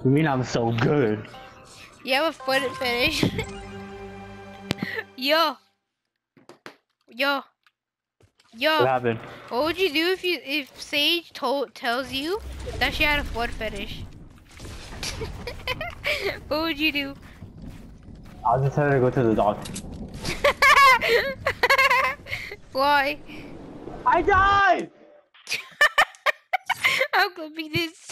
You mean I'm so good? You have a foot fetish. Yo. Yo. Yo. What happened? What would you do if Sage tells you that she had a foot fetish? What would you do? I'll just tell her to go to the doctor. Why? I died! I'm clipping this.